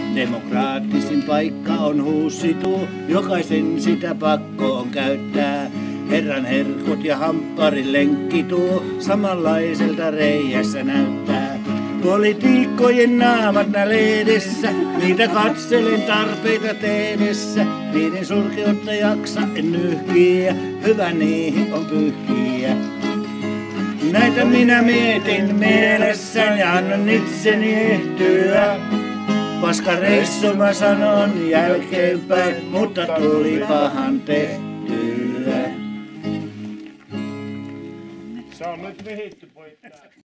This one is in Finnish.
Demokraattisin paikka on huussitu, jokaisen sitä pakkoon käyttää. Herran herkut ja hampparin lenkki tuo, samanlaiselta reijässä näyttää. Politiikkojen naamat nää lehdessä, niitä katselen tarpeita tehdessä. Niiden surkeutta jaksa en nyhkiä, hyvä niihin on pyyhkiä. Näitä minä mietin mielessäni ja annan itseni ehtyä. Paska reissu mä sanon jälkeenpäin, mutta tulipahan tehtyä. Se on nyt vihitty poikki.